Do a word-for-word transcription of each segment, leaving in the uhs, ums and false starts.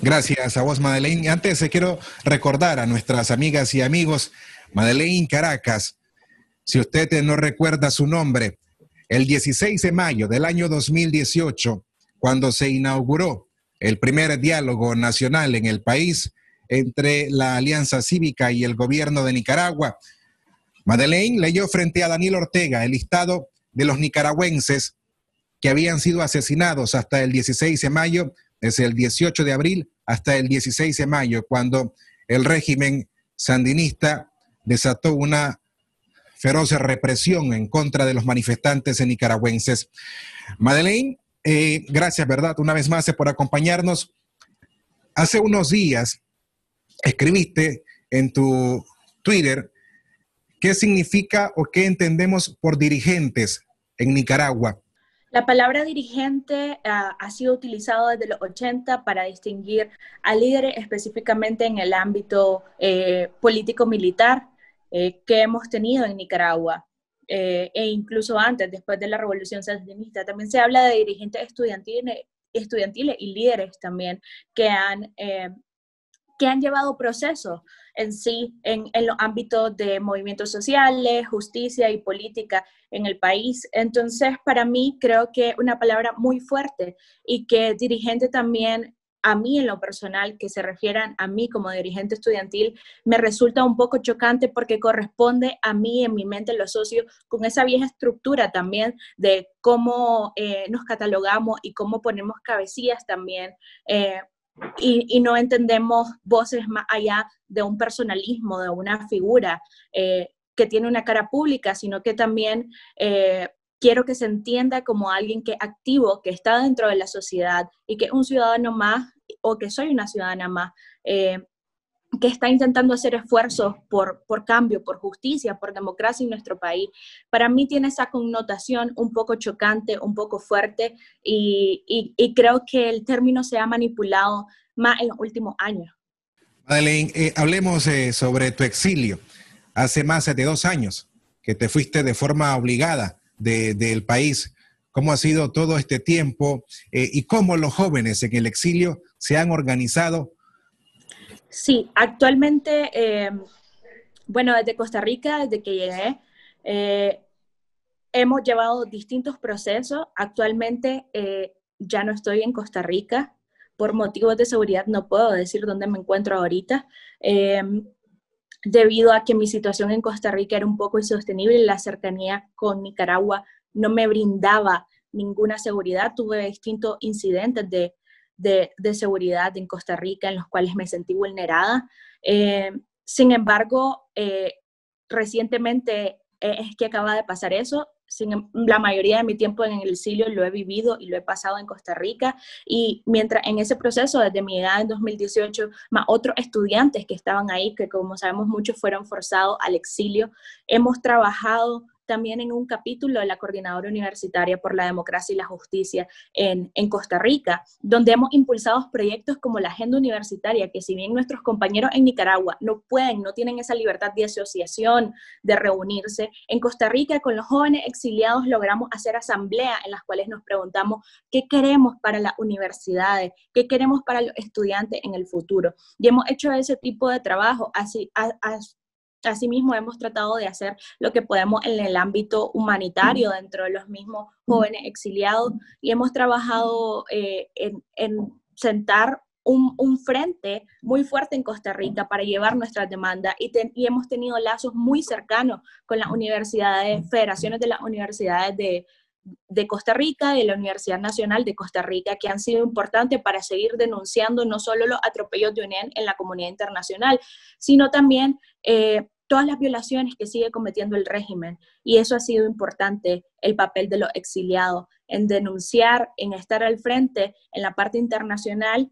Gracias a vos, Madeleine. Antes eh, quiero recordar a nuestras amigas y amigos, Madeleine Caracas, si usted eh, no recuerda su nombre, el dieciséis de mayo del año dos mil dieciocho, cuando se inauguró el primer diálogo nacional en el país entre la Alianza Cívica y el gobierno de Nicaragua, Madeleine leyó frente a Daniel Ortega el listado de los nicaragüenses que habían sido asesinados hasta el dieciséis de mayo, desde el dieciocho de abril hasta el dieciséis de mayo, cuando el régimen sandinista desató una feroz represión en contra de los manifestantes nicaragüenses. Madeleine, eh, gracias, ¿verdad? Una vez más eh, por acompañarnos. Hace unos días escribiste en tu Twitter qué significa o qué entendemos por dirigentes en Nicaragua. La palabra dirigente uh, ha sido utilizada desde los ochenta para distinguir a líderes específicamente en el ámbito eh, político-militar eh, que hemos tenido en Nicaragua, eh, e incluso antes, después de la Revolución Sandinista. También se habla de dirigentes estudiantiles, estudiantiles y líderes también que han... Eh, que han llevado procesos en sí, en, en los ámbitos de movimientos sociales, justicia y política en el país. Entonces, para mí, creo que una palabra muy fuerte y que dirigente también, a mí en lo personal, que se refieran a mí como dirigente estudiantil, me resulta un poco chocante porque corresponde a mí, en mi mente lo asocio con esa vieja estructura también de cómo eh, nos catalogamos y cómo ponemos cabecillas también, eh, Y, y no entendemos voces más allá de un personalismo, de una figura eh, que tiene una cara pública, sino que también eh, quiero que se entienda como alguien que es activo, que está dentro de la sociedad y que es un ciudadano más, o que soy una ciudadana más, eh, que está intentando hacer esfuerzos por, por cambio, por justicia, por democracia en nuestro país. Para mí tiene esa connotación un poco chocante, un poco fuerte, y, y, y creo que el término se ha manipulado más en los últimos años. Madeleine, eh, hablemos eh, sobre tu exilio. Hace más de dos años que te fuiste de forma obligada de, del país. ¿Cómo ha sido todo este tiempo eh, y cómo los jóvenes en el exilio se han organizado? Sí, actualmente, eh, bueno, desde Costa Rica, desde que llegué, eh, hemos llevado distintos procesos. Actualmente eh, ya no estoy en Costa Rica. Por motivos de seguridad no puedo decir dónde me encuentro ahorita, eh, debido a que mi situación en Costa Rica era un poco insostenible. La cercanía con Nicaragua no me brindaba ninguna seguridad. Tuve distintos incidentes de De, de seguridad en Costa Rica en los cuales me sentí vulnerada. Eh, sin embargo, eh, recientemente eh, es que acaba de pasar eso. Sin, la mayoría de mi tiempo en el exilio lo he vivido y lo he pasado en Costa Rica, y mientras en ese proceso, desde mi edad en dos mil dieciocho, más otros estudiantes que estaban ahí, que como sabemos muchos fueron forzados al exilio, hemos trabajado también en un capítulo de la Coordinadora Universitaria por la Democracia y la Justicia en, en Costa Rica, donde hemos impulsado proyectos como la Agenda Universitaria, que si bien nuestros compañeros en Nicaragua no pueden, no tienen esa libertad de asociación, de reunirse, en Costa Rica con los jóvenes exiliados logramos hacer asambleas en las cuales nos preguntamos qué queremos para las universidades, qué queremos para los estudiantes en el futuro. Y hemos hecho ese tipo de trabajo, así, a, a, Asimismo, hemos tratado de hacer lo que podemos en el ámbito humanitario dentro de los mismos jóvenes exiliados, y hemos trabajado eh, en, en sentar un, un frente muy fuerte en Costa Rica para llevar nuestras demandas, y, ten, y hemos tenido lazos muy cercanos con las universidades, federaciones de las universidades de, de Costa Rica, de la Universidad Nacional de Costa Rica, que han sido importantes para seguir denunciando no solo los atropellos de U N E N en la comunidad internacional, sino también eh, todas las violaciones que sigue cometiendo el régimen. Y eso ha sido importante, el papel de los exiliados, en denunciar, en estar al frente en la parte internacional,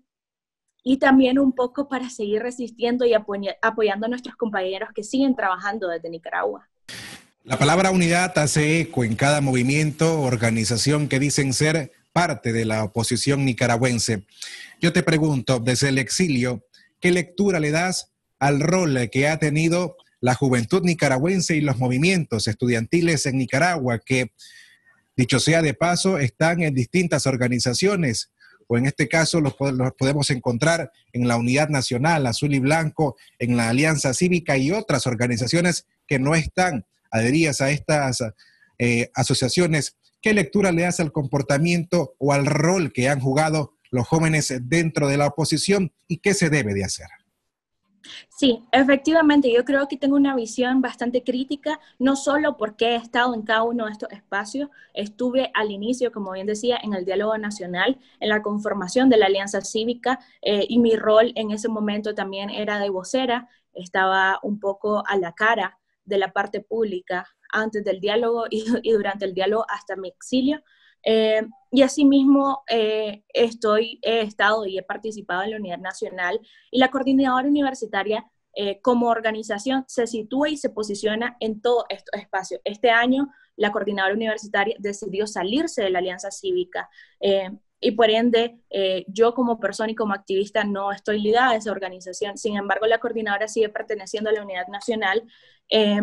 y también un poco para seguir resistiendo y apoy- apoyando a nuestros compañeros que siguen trabajando desde Nicaragua. La palabra unidad hace eco en cada movimiento, organización que dicen ser parte de la oposición nicaragüense. Yo te pregunto, desde el exilio, ¿qué lectura le das al rol que ha tenido la juventud nicaragüense y los movimientos estudiantiles en Nicaragua, que, dicho sea de paso, están en distintas organizaciones o en este caso los, los podemos encontrar en la Unidad Nacional, Azul y Blanco, en la Alianza Cívica y otras organizaciones que no están adheridas a estas eh, asociaciones. ¿Qué lectura le hace al comportamiento o al rol que han jugado los jóvenes dentro de la oposición y qué se debe de hacer? Sí, efectivamente, yo creo que tengo una visión bastante crítica, no solo porque he estado en cada uno de estos espacios, estuve al inicio, como bien decía, en el diálogo nacional, en la conformación de la Alianza Cívica, eh, y mi rol en ese momento también era de vocera, estaba un poco a la cara de la parte pública antes del diálogo y, y durante el diálogo hasta mi exilio. Eh, y asimismo eh, estoy, he estado y he participado en la Unidad Nacional y la Coordinadora Universitaria eh, como organización se sitúa y se posiciona en todos estos espacios. Este año la Coordinadora Universitaria decidió salirse de la Alianza Cívica eh, y por ende eh, yo como persona y como activista no estoy ligada a esa organización. Sin embargo, la coordinadora sigue perteneciendo a la Unidad Nacional eh,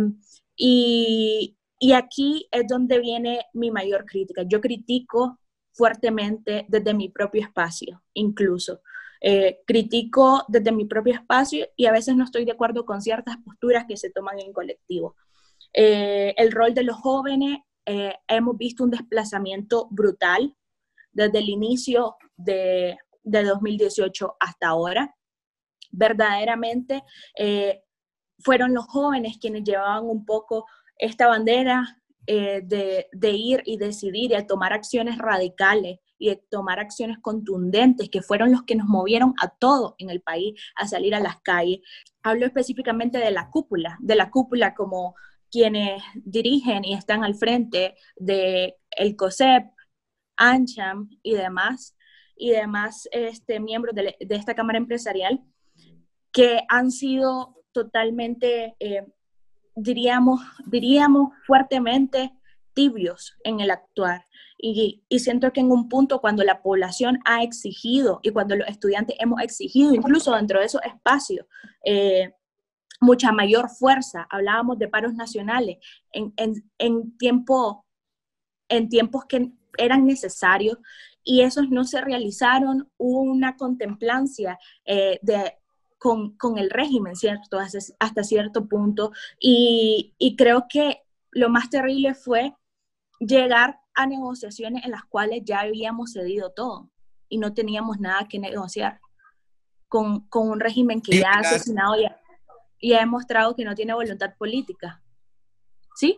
y Y aquí es donde viene mi mayor crítica. Yo critico fuertemente desde mi propio espacio, incluso. Eh, critico desde mi propio espacio y a veces no estoy de acuerdo con ciertas posturas que se toman en colectivo. Eh, el rol de los jóvenes, eh, hemos visto un desplazamiento brutal desde el inicio de, de dos mil dieciocho hasta ahora. Verdaderamente eh, fueron los jóvenes quienes llevaban un poco esta bandera eh, de, de ir y decidir y de tomar acciones radicales y de tomar acciones contundentes que fueron los que nos movieron a todos en el país a salir a las calles. Hablo específicamente de la cúpula, de la cúpula como quienes dirigen y están al frente de el COSEP, ANCHAM y demás, y demás este, miembros de, de esta Cámara Empresarial que han sido totalmente... Eh, diríamos, diríamos fuertemente tibios en el actuar. Y, y siento que en un punto cuando la población ha exigido y cuando los estudiantes hemos exigido, incluso dentro de esos espacios, eh, mucha mayor fuerza, hablábamos de paros nacionales, en, en, en, tiempo, en tiempos que eran necesarios y esos no se realizaron, hubo una contemplancia eh, de Con, con el régimen, ¿cierto? Hasta, hasta cierto punto. Y, y creo que lo más terrible fue llegar a negociaciones en las cuales ya habíamos cedido todo y no teníamos nada que negociar con, con un régimen que ya ha asesinado y ha, y ha demostrado que no tiene voluntad política. ¿Sí?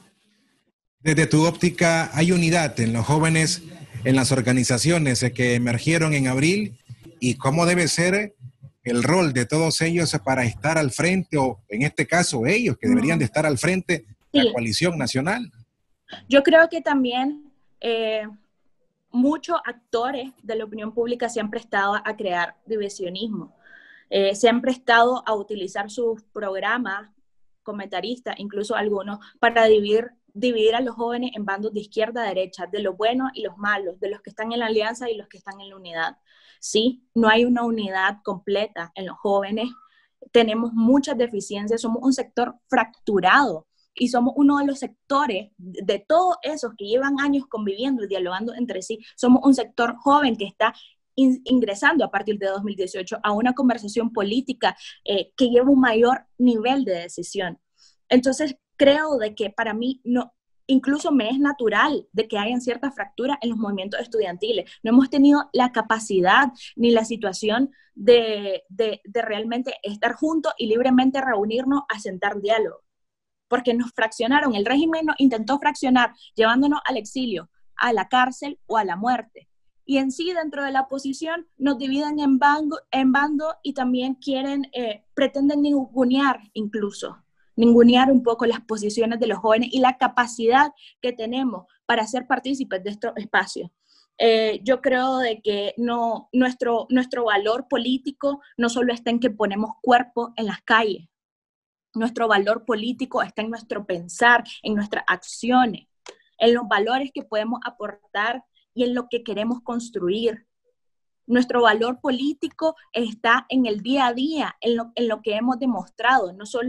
Desde tu óptica, ¿hay unidad en los jóvenes, en las organizaciones que emergieron en abril? ¿Y cómo debe ser el rol de todos ellos para estar al frente, o en este caso ellos que deberían de estar al frente de sí. la coalición nacional? Yo creo que también eh, muchos actores de la opinión pública se han prestado a crear divisionismo, eh, se han prestado a utilizar sus programas, comentaristas, incluso algunos, para dividir, dividir a los jóvenes en bandos de izquierda a derecha, de los buenos y los malos, de los que están en la alianza y los que están en la unidad. Sí, no hay una unidad completa en los jóvenes, tenemos muchas deficiencias, somos un sector fracturado y somos uno de los sectores de todos esos que llevan años conviviendo y dialogando entre sí, somos un sector joven que está in, ingresando a partir de dos mil dieciocho a una conversación política eh, que lleva un mayor nivel de decisión. Entonces, creo de que para mí no, incluso me es natural de que hayan ciertas fracturas en los movimientos estudiantiles. No hemos tenido la capacidad ni la situación de, de, de realmente estar juntos y libremente reunirnos a sentar diálogo, porque nos fraccionaron. El régimen nos intentó fraccionar, llevándonos al exilio, a la cárcel o a la muerte. Y en sí, dentro de la oposición, nos dividen en bando, en bando y también quieren, eh, pretenden ningunear incluso. ningunear un poco las posiciones de los jóvenes y la capacidad que tenemos para ser partícipes de estos espacios. Eh, yo creo de que no, nuestro, nuestro valor político no solo está en que ponemos cuerpo en las calles, nuestro valor político está en nuestro pensar, en nuestras acciones, en los valores que podemos aportar y en lo que queremos construir. Nuestro valor político está en el día a día, en lo, en lo que hemos demostrado, no solo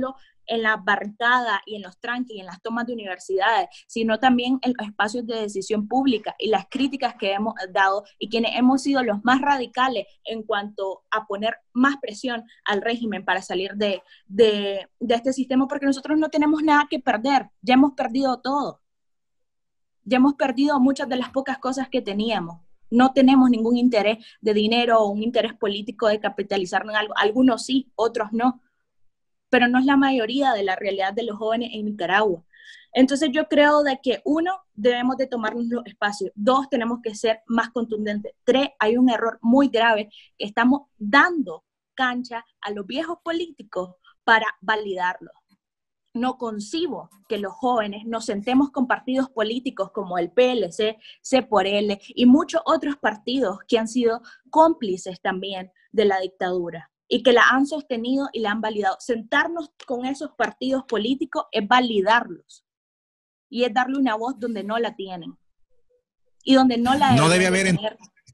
en la barricada y en los tranques y en las tomas de universidades, sino también en los espacios de decisión pública y las críticas que hemos dado y quienes hemos sido los más radicales en cuanto a poner más presión al régimen para salir de, de, de este sistema, porque nosotros no tenemos nada que perder, ya hemos perdido todo, ya hemos perdido muchas de las pocas cosas que teníamos. No tenemos ningún interés de dinero o un interés político de capitalizarnos en algo. Algunos sí, otros no. Pero no es la mayoría de la realidad de los jóvenes en Nicaragua. Entonces yo creo de que uno, debemos de tomarnos los espacios. Dos, tenemos que ser más contundentes. Tres, hay un error muy grave que estamos dando cancha a los viejos políticos para validarlos. No concibo que los jóvenes nos sentemos con partidos políticos como el P L C, C por L y muchos otros partidos que han sido cómplices también de la dictadura y que la han sostenido y la han validado. Sentarnos con esos partidos políticos es validarlos y es darle una voz donde no la tienen y donde no la no debe haber tener.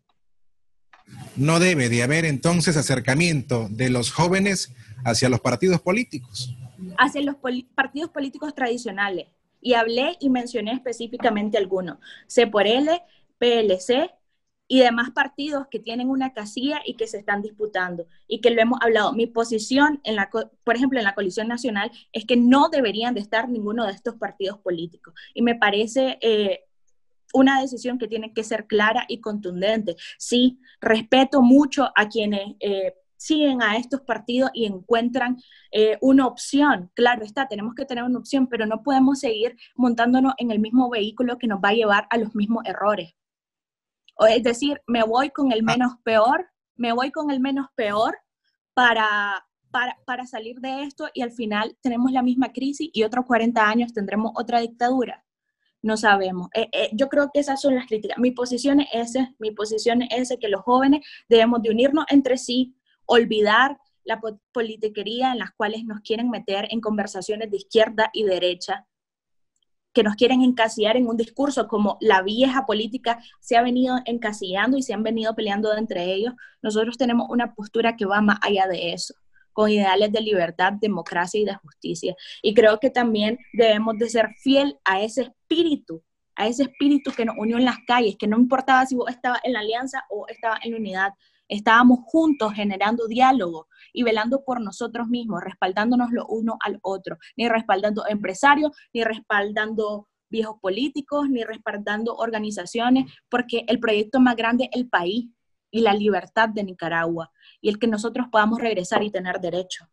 No debe de haber entonces acercamiento de los jóvenes hacia los partidos políticos. Hacia los poli- partidos políticos tradicionales. Y hablé y mencioné específicamente algunos. C por L, P L C y demás partidos que tienen una casilla y que se están disputando. Y que lo hemos hablado. Mi posición, en la, por ejemplo, en la Coalición Nacional, es que no deberían de estar ninguno de estos partidos políticos. Y me parece eh, una decisión que tiene que ser clara y contundente. Sí, respeto mucho a quienes... Eh, siguen a estos partidos y encuentran eh, una opción. Claro está, tenemos que tener una opción, pero no podemos seguir montándonos en el mismo vehículo que nos va a llevar a los mismos errores. O es decir, me voy con el menos peor, me voy con el menos peor para, para, para salir de esto y al final tenemos la misma crisis y otros cuarenta años tendremos otra dictadura. No sabemos. Eh, eh, yo creo que esas son las críticas. Mi posición es esa, mi posición es esa, que los jóvenes debemos de unirnos entre sí, olvidar la politiquería en las cuales nos quieren meter en conversaciones de izquierda y derecha, que nos quieren encasillar en un discurso como la vieja política se ha venido encasillando y se han venido peleando entre ellos. Nosotros tenemos una postura que va más allá de eso, con ideales de libertad, democracia y de justicia. Y creo que también debemos de ser fiel a ese espíritu, a ese espíritu que nos unió en las calles, que no importaba si vos estabas en la alianza o estabas en la unidad. Estábamos juntos generando diálogo y velando por nosotros mismos, respaldándonos lo uno al otro, ni respaldando empresarios, ni respaldando viejos políticos, ni respaldando organizaciones, porque el proyecto más grande es el país y la libertad de Nicaragua, y el que nosotros podamos regresar y tener derecho.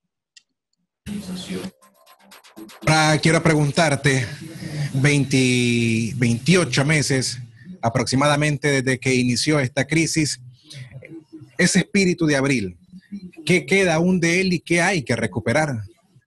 Ahora quiero preguntarte, veinte, veintiocho meses aproximadamente desde que inició esta crisis, ese espíritu de abril, ¿qué queda aún de él y qué hay que recuperar?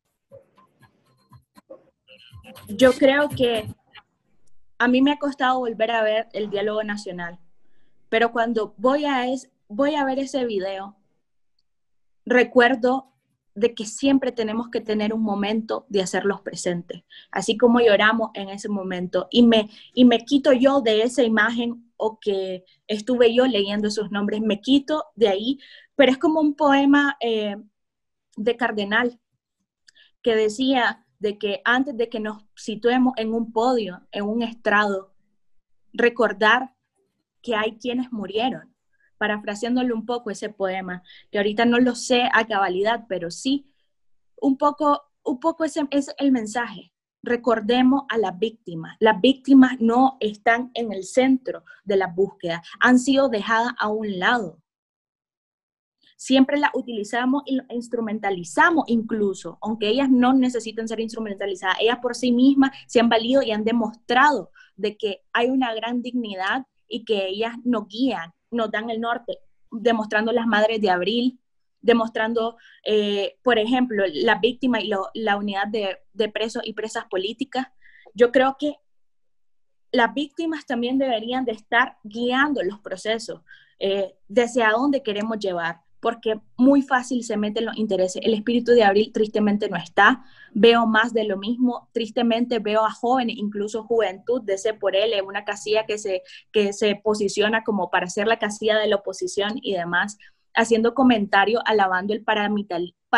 Yo creo que a mí me ha costado volver a ver el diálogo nacional, pero cuando voy a, es, voy a ver ese video, recuerdo de que siempre tenemos que tener un momento de hacerlos presentes, así como lloramos en ese momento, y me, y me quito yo de esa imagen o que estuve yo leyendo esos nombres, me quito de ahí, pero es como un poema eh, de Cardenal que decía de que antes de que nos situemos en un podio, en un estrado, recordar que hay quienes murieron, parafraseándole un poco ese poema, que ahorita no lo sé a cabalidad, pero sí, un poco, un poco ese es el mensaje. Recordemos a las víctimas. Las víctimas no están en el centro de la búsqueda, han sido dejadas a un lado. Siempre las utilizamos y las instrumentalizamos incluso, aunque ellas no necesitan ser instrumentalizadas. Ellas por sí mismas se han valido y han demostrado de que hay una gran dignidad y que ellas nos guían, nos dan el norte, demostrando las madres de abril, demostrando, eh, por ejemplo, la víctima y lo, la unidad de, de presos y presas políticas. Yo creo que las víctimas también deberían de estar guiando los procesos, eh, desde a dónde queremos llevar, porque muy fácil se meten los intereses. El espíritu de abril tristemente no está. Veo más de lo mismo. Tristemente veo a jóvenes, incluso juventud de C por L, una casilla que se, que se posiciona como para ser la casilla de la oposición y demás, haciendo comentarios alabando el paramilitar, para,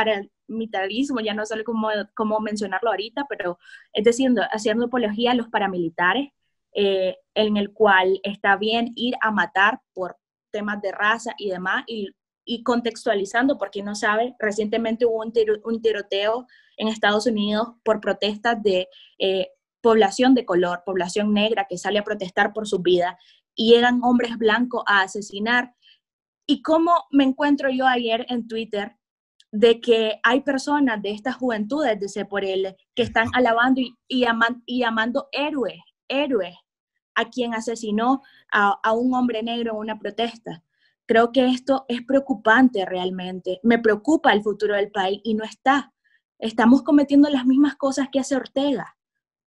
paramilitarismo, ya no sé cómo, cómo mencionarlo ahorita, pero es decir, haciendo apología a los paramilitares, eh, en el cual está bien ir a matar por temas de raza y demás, y, y contextualizando, porque no sabe, recientemente hubo un, tiro, un tiroteo en Estados Unidos por protestas de eh, población de color, población negra que sale a protestar por su vida, y llegan hombres blancos a asesinar. Y cómo me encuentro yo ayer en Twitter de que hay personas de estas juventudes de C por L que están alabando y, y, llaman, y llamando héroe, héroe a quien asesinó a, a un hombre negro en una protesta. Creo que esto es preocupante realmente. Me preocupa el futuro del país y no está. Estamos cometiendo las mismas cosas que hace Ortega.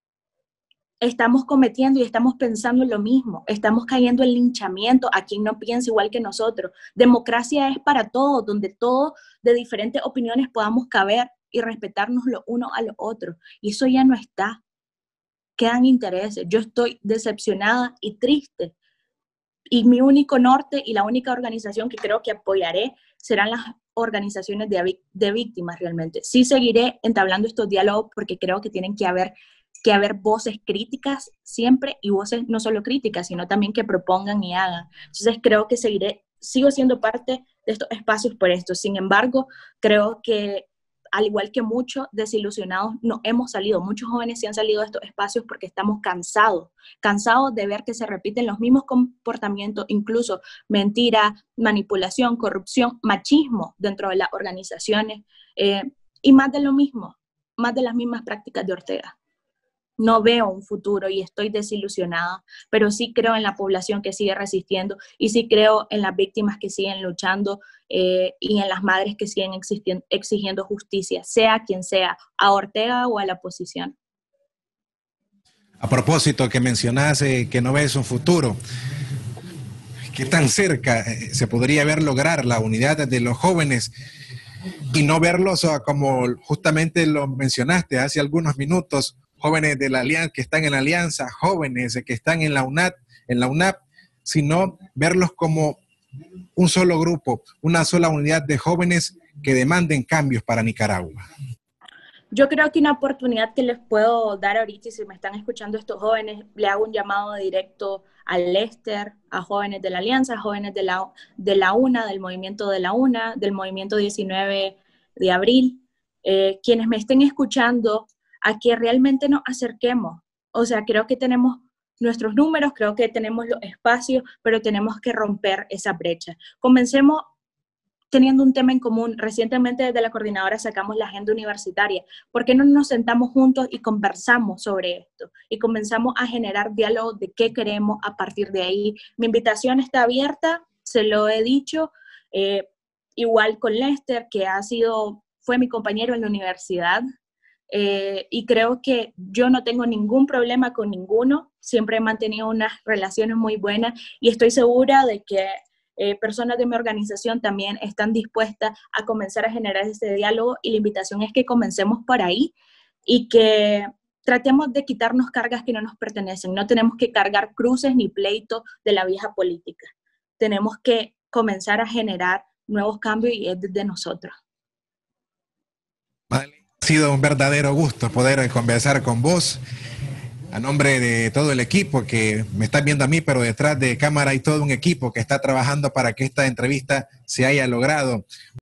Estamos cometiendo y estamos pensando en lo mismo. Estamos cayendo en linchamiento a quien no piensa igual que nosotros. Democracia es para todos, donde todos de diferentes opiniones podamos caber y respetarnos lo uno a lo otro. Y eso ya no está. Quedan intereses. Yo estoy decepcionada y triste. Y mi único norte y la única organización que creo que apoyaré serán las organizaciones de, de víctimas realmente. Sí seguiré entablando estos diálogos porque creo que tienen que haber que haber voces críticas siempre y voces no solo críticas, sino también que propongan y hagan. Entonces creo que seguiré, sigo siendo parte de estos espacios por esto. Sin embargo, creo que al igual que muchos desilusionados, no hemos salido, muchos jóvenes se han salido de estos espacios porque estamos cansados, cansados de ver que se repiten los mismos comportamientos, incluso mentira, manipulación, corrupción, machismo dentro de las organizaciones, eh, y más de lo mismo, más de las mismas prácticas de Ortega. No veo un futuro y estoy desilusionada, pero sí creo en la población que sigue resistiendo y sí creo en las víctimas que siguen luchando eh, y en las madres que siguen exigiendo justicia, sea quien sea, a Ortega o a la oposición. A propósito que mencionaste que no ves un futuro, ¿qué tan cerca se podría ver lograr la unidad de los jóvenes y no verlos como justamente lo mencionaste hace algunos minutos? Jóvenes de la alianza que están en la alianza, jóvenes que están en la U N A P, en la U N A P, sino verlos como un solo grupo, una sola unidad de jóvenes que demanden cambios para Nicaragua. Yo creo que una oportunidad que les puedo dar ahorita, y si me están escuchando estos jóvenes, le hago un llamado directo al Lester, a jóvenes de la Alianza, a jóvenes de la, de la UNA, del movimiento de la UNA, del movimiento diecinueve de abril, eh, quienes me estén escuchando, a que realmente nos acerquemos. O sea, creo que tenemos nuestros números, creo que tenemos los espacios, pero tenemos que romper esa brecha. Comencemos teniendo un tema en común. Recientemente desde la coordinadora sacamos la agenda universitaria. ¿Por qué no nos sentamos juntos y conversamos sobre esto? Y comenzamos a generar diálogo de qué queremos a partir de ahí. Mi invitación está abierta, se lo he dicho, eh, igual con Lester, que ha sido, fue mi compañero en la universidad, Eh, y creo que yo no tengo ningún problema con ninguno, siempre he mantenido unas relaciones muy buenas y estoy segura de que eh, personas de mi organización también están dispuestas a comenzar a generar este diálogo y la invitación es que comencemos por ahí y que tratemos de quitarnos cargas que no nos pertenecen. No tenemos que cargar cruces ni pleitos de la vieja política. Tenemos que comenzar a generar nuevos cambios y es desde nosotros. Vale. Ha sido un verdadero gusto poder conversar con vos. A nombre de todo el equipo que me están viendo a mí, pero detrás de cámara hay todo un equipo que está trabajando para que esta entrevista se haya logrado.